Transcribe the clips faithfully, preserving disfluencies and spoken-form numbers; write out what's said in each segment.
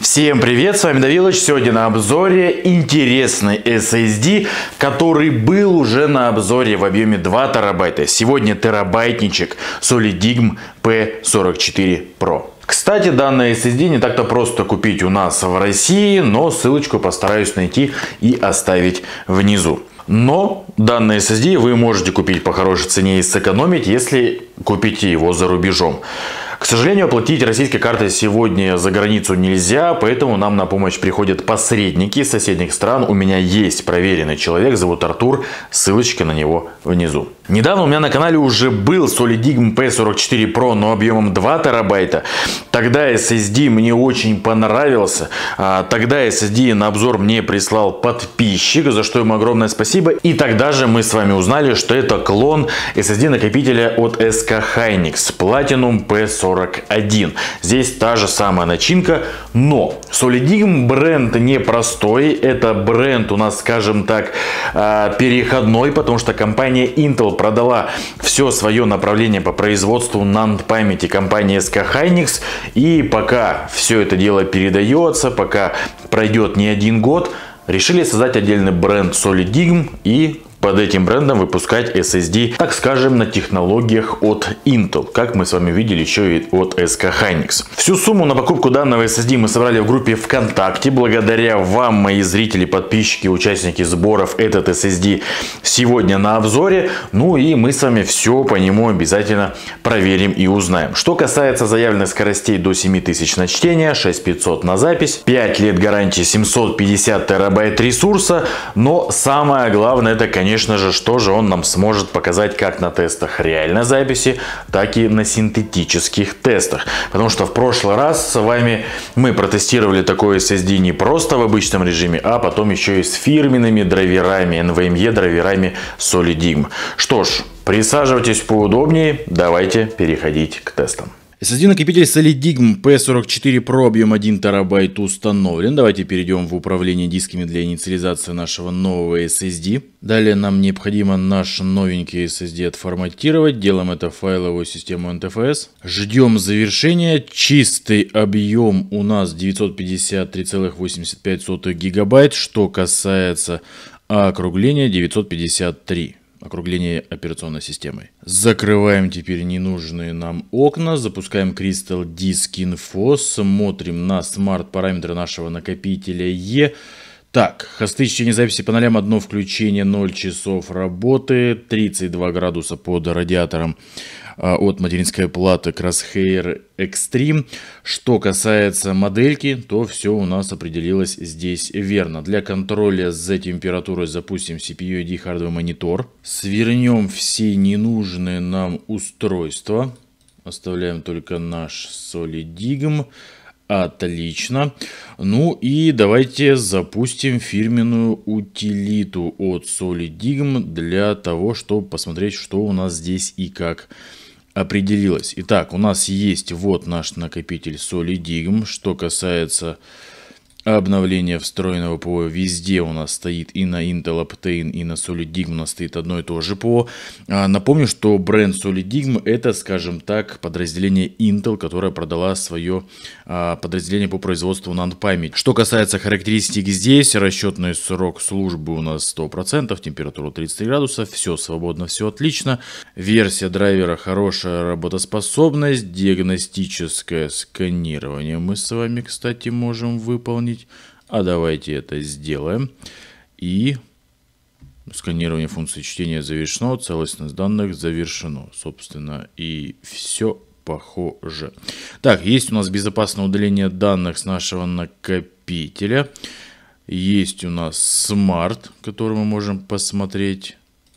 Всем привет, с вами Давилыч. Сегодня на обзоре интересный эс эс ди, который был уже на обзоре в объеме два терабайта. Сегодня терабайтничек Solidigm пи сорок четыре про. Кстати, данный эс эс ди не так-то просто купить у нас в России, но ссылочку постараюсь найти и оставить внизу. Но данный эс эс ди вы можете купить по хорошей цене и сэкономить, если купите его за рубежом. К сожалению, оплатить российской картой сегодня за границу нельзя, поэтому нам на помощь приходят посредники из соседних стран. У меня есть проверенный человек, зовут Артур, ссылочка на него внизу. Недавно у меня на канале уже был Solidigm пи сорок четыре про, но объемом два терабайта. Тогда эс эс ди мне очень понравился. Тогда эс эс ди на обзор мне прислал подписчик, за что ему огромное спасибо. И тогда же мы с вами узнали, что это клон эс эс ди накопителя от эс кей Hynix Platinum пи сорок один. Здесь та же самая начинка, но Solidigm бренд непростой. Это бренд у нас, скажем так, переходной, потому что компания Intel продала все свое направление по производству нанд памяти компании эс кей Hynix. И пока все это дело передается, пока пройдет не один год, решили создать отдельный бренд Solidigm и под этим брендом выпускать эс эс ди, так скажем, на технологиях от Intel, как мы с вами видели еще и от эс кей Hynix. Всю сумму на покупку данного эс эс ди мы собрали в группе ВКонтакте. Благодаря вам, мои зрители, подписчики, участники сборов, этот эс эс ди сегодня на обзоре. Ну и мы с вами все по нему обязательно проверим и узнаем. Что касается заявленных скоростей до семи тысяч на чтение, шесть тысяч пятьсот на запись, пять лет гарантии, семьсот пятьдесят терабайт ресурса. Но самое главное, это, конечно, Конечно же, что же он нам сможет показать как на тестах реальной записи, так и на синтетических тестах. Потому что в прошлый раз с вами мы протестировали такой эс эс ди не просто в обычном режиме, а потом еще и с фирменными драйверами, эн ви эм и драйверами Solidigm. Что ж, присаживайтесь поудобнее, давайте переходить к тестам. эс эс ди накопитель Solidigm пи сорок четыре про, объем один терабайт установлен. Давайте перейдем в управление дисками для инициализации нашего нового эс эс ди. Далее нам необходимо наш новенький эс эс ди отформатировать. Делаем это в файловую систему эн ти эф эс. Ждем завершения. Чистый объем у нас девятьсот пятьдесят три целых восемьдесят пять сотых гигабайт. Что касается округления, девятьсот пятьдесят три. Округление операционной системой. Закрываем теперь ненужные нам окна. Запускаем Crystal Disk Info. Смотрим на смарт-параметры нашего накопителя E. Так, хосты чтения записи по нолям, одно включение, ноль часов работы, тридцать два градуса под радиатором от материнской платы Crosshair Extreme. Что касается модельки, то все у нас определилось здесь верно. Для контроля за температурой запустим си пи ю ай ди Hardware Monitor. Свернем все ненужные нам устройства. Оставляем только наш Solidigm. Отлично. Ну и давайте запустим фирменную утилиту от Solidigm для того, чтобы посмотреть, что у нас здесь и как определилось. Итак, у нас есть вот наш накопитель Solidigm. Что касается обновления встроенного ПО, везде у нас стоит и на Intel Optane, и на Solidigm у нас стоит одно и то же ПО. А, напомню, что бренд Solidigm это, скажем так, подразделение Intel, которое продала свое а, подразделение по производству нанд памяти. Что касается характеристик здесь, расчетный срок службы у нас сто процентов, температура тридцать три градуса, все свободно, все отлично. Версия драйвера хорошая, работоспособность, диагностическое сканирование мы с вами, кстати, можем выполнить. А давайте это сделаем. И сканирование функции чтения завершено, целостность данных завершено. Собственно, и все похоже. Так, есть у нас безопасное удаление данных с нашего накопителя. Есть у нас смарт, который мы можем посмотреть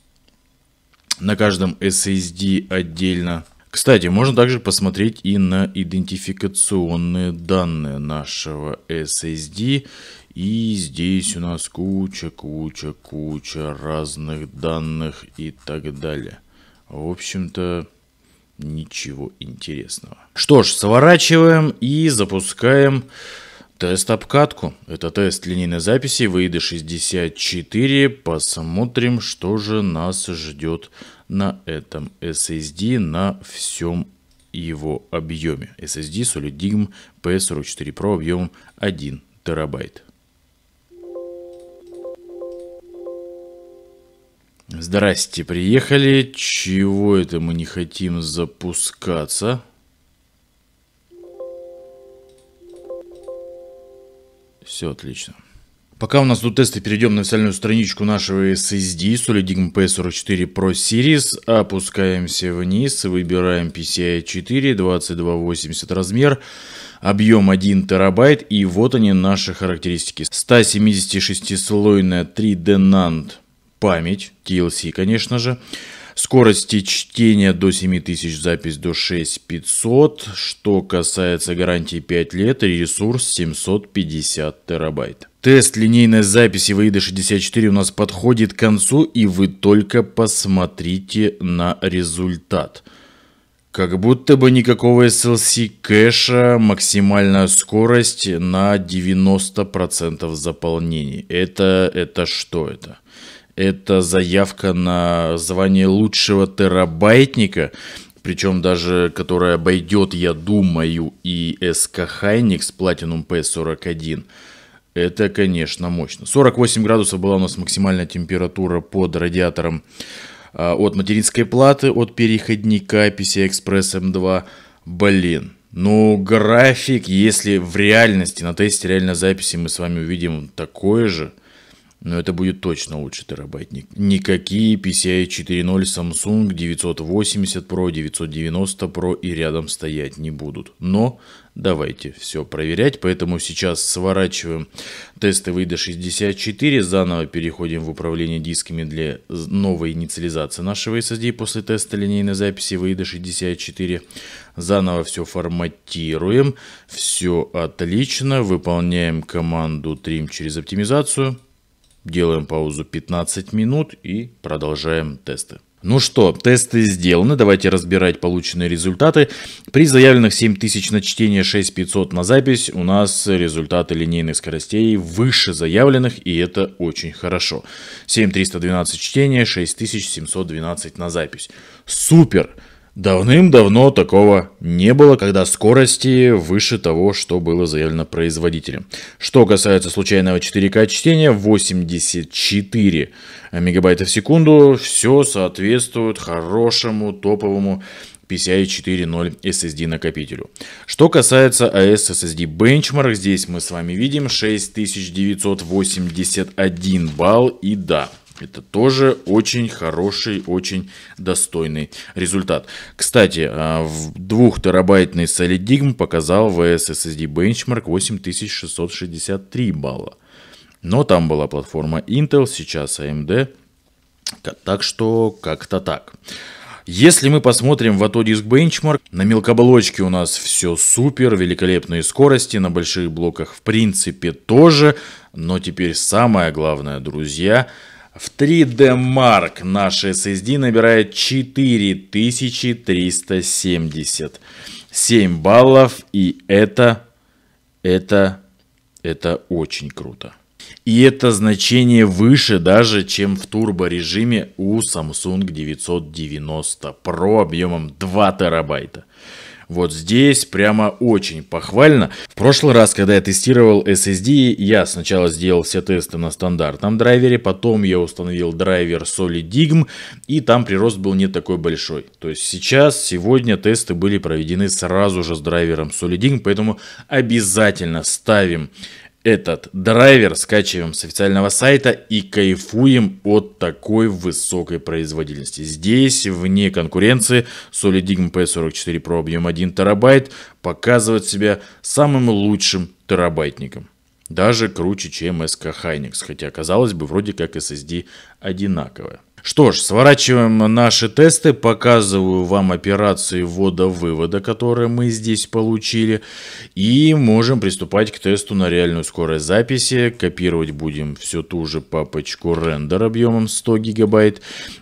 на каждом эс эс ди отдельно. Кстати, можно также посмотреть и на идентификационные данные нашего эс эс ди. И здесь у нас куча, куча, куча разных данных и так далее. В общем-то, ничего интересного. Что ж, сворачиваем и запускаем тест-обкатку. Это тест линейной записи ви ай ди шестьдесят четыре. Посмотрим, что же нас ждет на этом эс эс ди на всем его объеме. эс эс ди SolidDigm пи сорок четыре про объемом один терабайт. Здрасте, приехали. Чего это мы не хотим запускаться? Все отлично. Пока у нас тут тесты, перейдем на официальную страничку нашего эс эс ди SolidDigm пи сорок четыре про Series. Опускаемся вниз, выбираем пи си ай четыре, двадцать два восемьдесят размер, объем один терабайт. И вот они, наши характеристики. сто семидесятишестислойная три дэ нанд память, ти эл си, конечно же. Скорости чтения до семь тысяч, запись до шесть тысяч пятьсот. Что касается гарантии пять лет, ресурс семьсот пятьдесят терабайт. Тест линейной записи ви ай ди шестьдесят четыре у нас подходит к концу, и вы только посмотрите на результат. Как будто бы никакого эс эл си кэша, максимальная скорость на девяносто процентов заполнения. Это, это что это? Это заявка на звание лучшего терабайтника, причем даже которая обойдет, я думаю, и эс кей Hynix Platinum пи сорок один. Это, конечно, мощно. сорок восемь градусов была у нас максимальная температура под радиатором а, от материнской платы, от переходника пи си ай Express эм два. Блин. Ну, график, если в реальности, на тесте реальной записи мы с вами увидим такое же, но это будет точно лучше терабайтник. Никакие пи си ай четыре ноль Samsung девятьсот восемьдесят про, девятьсот девяносто про и рядом стоять не будут. Но давайте все проверять. Поэтому сейчас сворачиваем тесты ви ай ди шестьдесят четыре. Заново переходим в управление дисками для новой инициализации нашего эс эс ди после теста линейной записи ви ай ди шестьдесят четыре. Заново все форматируем. Все отлично. Выполняем команду Trim через оптимизацию. Делаем паузу пятнадцать минут и продолжаем тесты. Ну что, тесты сделаны. Давайте разбирать полученные результаты. При заявленных семь тысяч на чтение, шесть тысяч пятьсот на запись у нас результаты линейных скоростей выше заявленных, и это очень хорошо. семь тысяч триста двенадцать чтение, шесть тысяч семьсот двенадцать на запись. Супер! Давным-давно такого не было, когда скорости выше того, что было заявлено производителем. Что касается случайного четыре ка чтения, восемьдесят четыре мегабайта в секунду, все соответствует хорошему топовому пи си ай четыре ноль эс эс ди накопителю. Что касается эй эс эс эс ди Benchmark, здесь мы с вами видим шесть тысяч девятьсот восемьдесят один балл, и да, это тоже очень хороший, очень достойный результат. Кстати, в двухтерабайтный SolidDigm показал в эй эс эс эс ди Benchmark восемь тысяч шестьсот шестьдесят три балла. Но там была платформа Intel, сейчас эй эм ди. Так что как-то так. Если мы посмотрим в Autodisk Benchmark, на мелкоболочке у нас все супер, великолепные скорости, на больших блоках в принципе тоже. Но теперь самое главное, друзья, в три дэ Mark наш эс эс ди набирает четыре тысячи триста семьдесят семь баллов, и это, это, это очень круто. И это значение выше даже, чем в турборежиме у Samsung девятьсот девяносто про объемом два терабайта. Вот здесь прямо очень похвально. В прошлый раз, когда я тестировал эс эс ди, я сначала сделал все тесты на стандартном драйвере, потом я установил драйвер SolidDigm, и там прирост был не такой большой. То есть сейчас, сегодня тесты были проведены сразу же с драйвером SolidDigm, поэтому обязательно ставим этот драйвер, скачиваем с официального сайта и кайфуем от такой высокой производительности. Здесь вне конкуренции SolidDigm пи сорок четыре про объем один терабайт показывает себя самым лучшим терабайтником. Даже круче, чем эс кей Hynix, хотя казалось бы вроде как эс эс ди одинаковая. Что ж, сворачиваем наши тесты, показываю вам операции ввода-вывода, которые мы здесь получили, и можем приступать к тесту на реальную скорость записи. Копировать будем всю ту же папочку рендер объемом сто гигабайт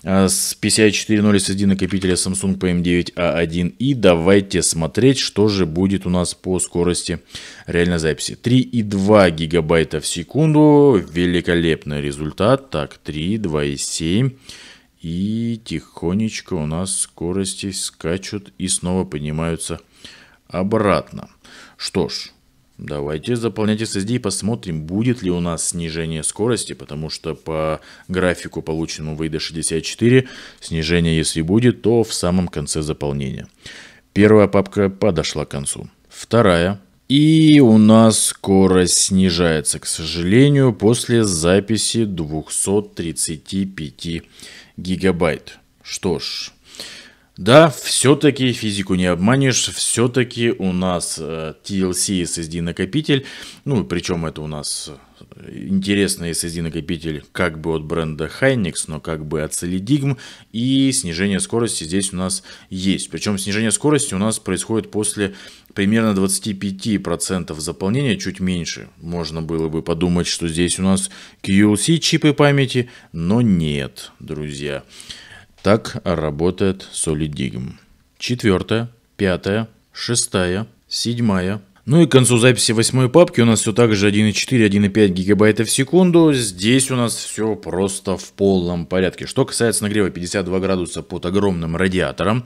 с пи си ай четыре ноль эс эс ди накопителя Samsung пи эм девять а один, и давайте смотреть, что же будет у нас по скорости реальной записи. три и два гигабайта в секунду, великолепный результат. Так, три, два и семь. И тихонечко у нас скорости скачут и снова поднимаются обратно. Что ж, давайте заполнять эс эс ди и посмотрим, будет ли у нас снижение скорости, потому что по графику, полученному в эй ди шестьдесят четыре, снижение, если будет, то в самом конце заполнения. Первая папка подошла к концу. Вторая. И у нас скорость снижается, к сожалению, после записи двухсот тридцати пяти гигабайт. Что ж, да, все-таки физику не обманешь, все-таки у нас э, ти эл си эс эс ди накопитель, ну, причем это у нас интересный эс эс ди накопитель как бы от бренда Hynix, но как бы от Solidigm, и снижение скорости здесь у нас есть. Причем снижение скорости у нас происходит после примерно двадцати пяти процентов заполнения, чуть меньше. Можно было бы подумать, что здесь у нас кью эл си чипы памяти, но нет, друзья. Так работает Solidigm. Четвертая, пятая, шестая, седьмая. Ну и к концу записи восьмой папки у нас все так же один и четыре — один и пять гигабайта в секунду. Здесь у нас все просто в полном порядке. Что касается нагрева пятьдесят два градуса под огромным радиатором,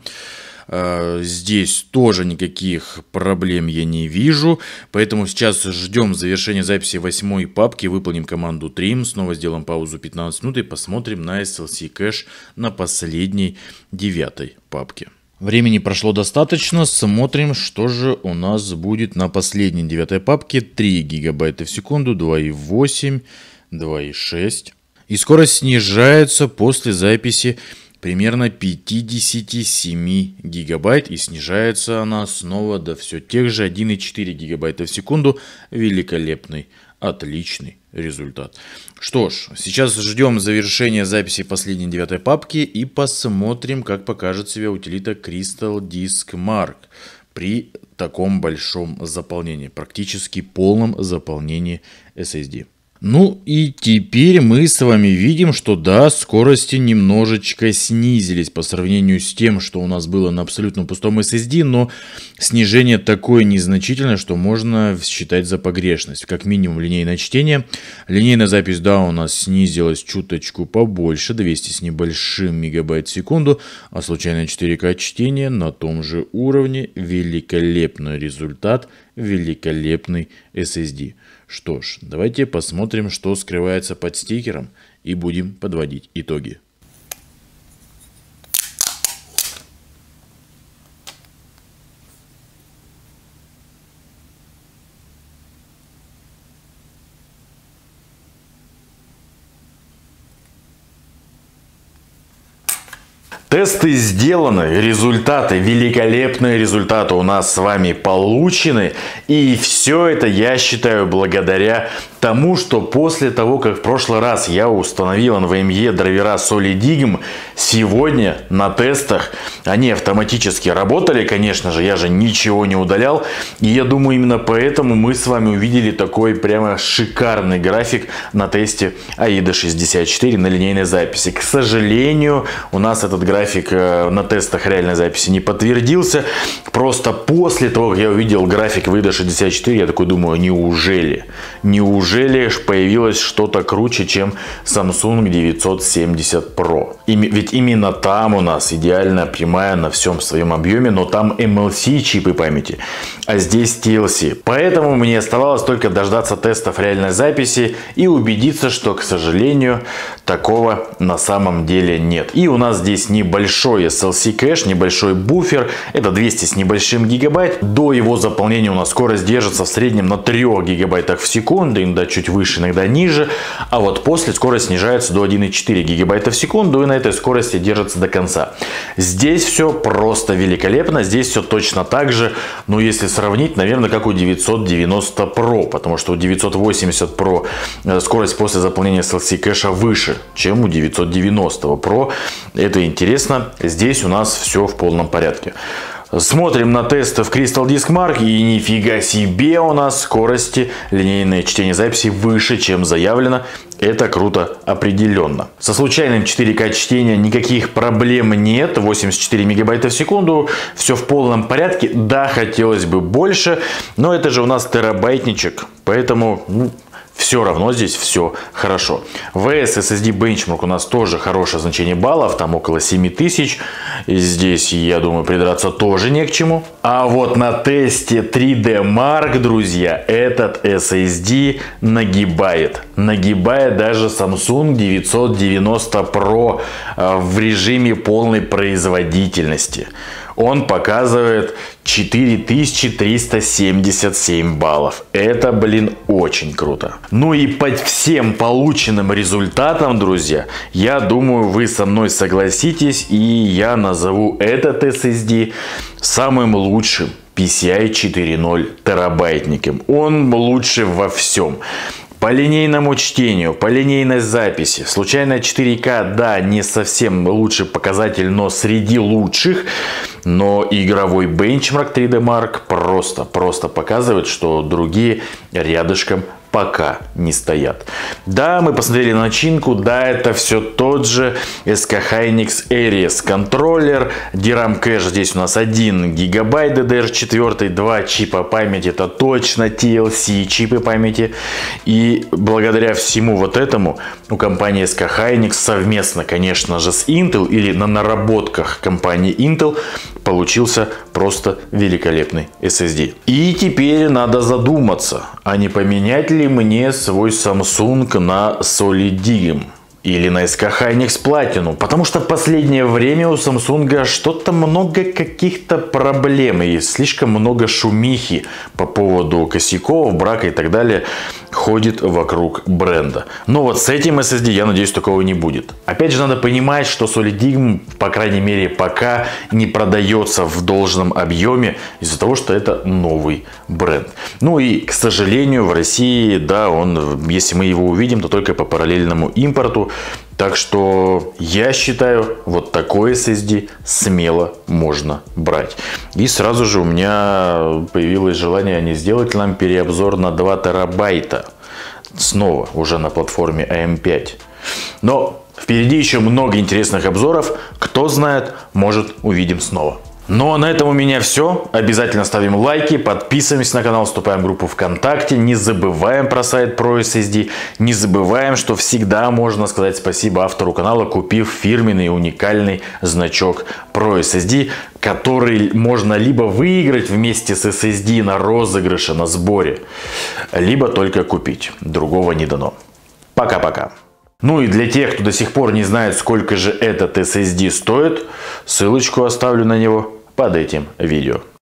здесь тоже никаких проблем я не вижу, поэтому сейчас ждем завершения записи восьмой папки, выполним команду trim, снова сделаем паузу пятнадцать минут и посмотрим на эс эл си кэш на последней девятой папке. Времени прошло достаточно, смотрим, что же у нас будет на последней девятой папке. три гигабайта в секунду, два и восемь, два и шесть. И скорость снижается после записи примерно пятидесяти семи гигабайт, и снижается она снова до все тех же один и четыре гигабайта в секунду. Великолепный, отличный результат. Что ж, сейчас ждем завершения записи последней девятой папки и посмотрим, как покажет себя утилита Crystal Disk Mark при таком большом заполнении, практически полном заполнении эс эс ди. Ну и теперь мы с вами видим, что да, скорости немножечко снизились по сравнению с тем, что у нас было на абсолютно пустом эс эс ди, но снижение такое незначительное, что можно считать за погрешность. Как минимум линейное чтение. Линейная запись, да, у нас снизилась чуточку побольше, двести с небольшим мегабайт в секунду, а случайное четыре ка чтение на том же уровне. Великолепный результат, великолепный эс эс ди. Что ж, давайте посмотрим, что скрывается под стикером, и будем подводить итоги. Тесты сделаны, результаты, великолепные результаты у нас с вами получены. И все это, я считаю, благодаря тому, что после того, как в прошлый раз я установил эн ви эм и драйвера Solidigm, сегодня на тестах они автоматически работали, конечно же, я же ничего не удалял. И я думаю, именно поэтому мы с вами увидели такой прямо шикарный график на тесте эй ди шестьдесят четыре на линейной записи. К сожалению, у нас этот график на тестах реальной записи не подтвердился. Просто после того, как я увидел график в эй ди шестьдесят четыре, я такой думаю, неужели? Неужели появилось что-то круче, чем Samsung девятьсот семьдесят про? И, ведь именно там у нас идеально прямая на всем своем объеме, но там эм эл си чипы памяти, а здесь ти эл си. Поэтому мне оставалось только дождаться тестов реальной записи и убедиться, что, к сожалению, такого на самом деле нет. И у нас здесь небольшой эс эл си кэш, небольшой буфер, это двести с небольшим гигабайт. До его заполнения у нас скорость держится в среднем на трёх гигабайтах в секунду, иногда чуть выше, иногда ниже. А вот после скорость снижается до одного и четыре гигабайта в секунду, и на этой скорости держится до конца. Здесь все просто великолепно, здесь все точно так же, но если сравнить, наверное, как у девятьсот девяносто про, потому что у девятьсот восемьдесят про скорость после заполнения эс эл си кэша выше, чем у девятьсот девяносто про. Это интересно, здесь у нас все в полном порядке. Смотрим на тесты в Crystal Disk Mark, и нифига себе, у нас скорости линейное чтение записи выше, чем заявлено. Это круто определенно. Со случайным четыре ка чтением никаких проблем нет. восемьдесят четыре мегабайта в секунду. Все в полном порядке. Да, хотелось бы больше, но это же у нас терабайтничек. Поэтому ну, все равно здесь все хорошо. ви эс эс эс ди Benchmark у нас тоже хорошее значение баллов, там около семи тысяч. Здесь, я думаю, придраться тоже не к чему. А вот на тесте три дэ Mark, друзья, этот эс эс ди нагибает. Нагибает даже Samsung девятьсот девяносто про в режиме полной производительности. Он показывает четыре тысячи триста семьдесят семь баллов. Это, блин, очень круто. Ну и по всем полученным результатам, друзья, я думаю, вы со мной согласитесь, и я назову этот эс эс ди самым лучшим пи си ай четыре ноль терабайтником. Он лучше во всем. По линейному чтению, по линейной записи, случайно четыре ка, да, не совсем лучший показатель, но среди лучших. Но игровой бенчмарк три дэ Mark просто, просто показывает, что другие рядышком пока не стоят. Да, мы посмотрели начинку, да, это все тот же эс кей Hynix Aries контроллер. ди рам кэш здесь у нас один гигабайт ди ди ар четыре, два чипа памяти, это точно ти эл си чипы памяти. И благодаря всему вот этому у компании эс кей Hynix совместно, конечно же, с Intel или на наработках компании Intel получился просто великолепный эс эс ди. И теперь надо задуматься, а не поменять ли мне свой Samsung на SolidDigm или на эс кей Hynix Platinum, потому что в последнее время у Samsung что-то много каких-то проблем и слишком много шумихи по поводу косяков, брака и так далее ходит вокруг бренда. Но вот с этим эс эс ди, я надеюсь, такого не будет. Опять же, надо понимать, что SolidDigm, по крайней мере, пока не продается в должном объеме из-за того, что это новый бренд. Ну и, к сожалению, в России, да, он, если мы его увидим, то только по параллельному импорту. Так что я считаю, вот такой эс эс ди смело можно брать. И сразу же у меня появилось желание не сделать нам переобзор на два терабайта. Снова уже на платформе эй эм пять. Но впереди еще много интересных обзоров. Кто знает, может, увидим снова. Ну а на этом у меня все. Обязательно ставим лайки, подписываемся на канал, вступаем в группу ВКонтакте. Не забываем про сайт ProSSD. Не забываем, что всегда можно сказать спасибо автору канала, купив фирменный уникальный значок ProSSD, который можно либо выиграть вместе с эс эс ди на розыгрыше, на сборе, либо только купить. Другого не дано. Пока-пока. Ну и для тех, кто до сих пор не знает, сколько же этот эс эс ди стоит, ссылочку оставлю на него под этим видео.